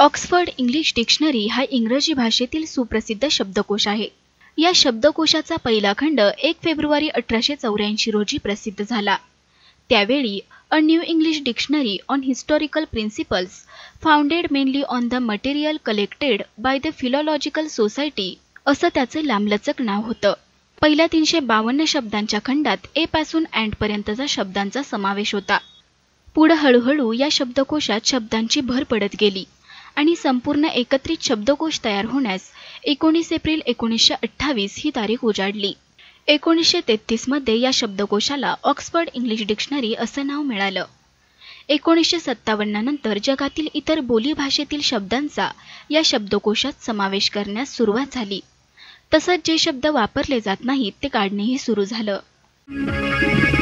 Oxford English dictionary हा इंग्रजी भाषेतील सुप्रसिद्ध शब्दकोश आहे. या शब्दकोशाचा पहिला खंड 1 फेब्रुवारी 1884 रोजी प्रसिद्ध झाला. त्यावेळी a new English dictionary on historical principles founded mainly on the material collected by the philological society असं त्याचं लांबलचक नाव होतं. पहिल्या 352 शब्दांच्या खंडात ए पासून अँड पर्यंतचा शब्दांचा समावेश होता. पुढे हळूहळू या शब्दकोशात शब्दांची भर पडत गेली आणि संपूर्ण एकत्रित शब्दकोश तयार होण्यास 19 एप्रिल 1928 ही तारीख उजाडली. 1933 मध्ये या शब्दकोशाला ऑक्सफर्ड इंग्लिश डिक्शनरी असं नाव मिळालं. 1957 नंतर जगातील इतर बोलीभाषेतील शब्दांचा या शब्दकोशात समावेश करण्यास सुरुवात झाली. तसंच जे शब्द वापरले जात नाहीत ते काढणेही सुरू झालं.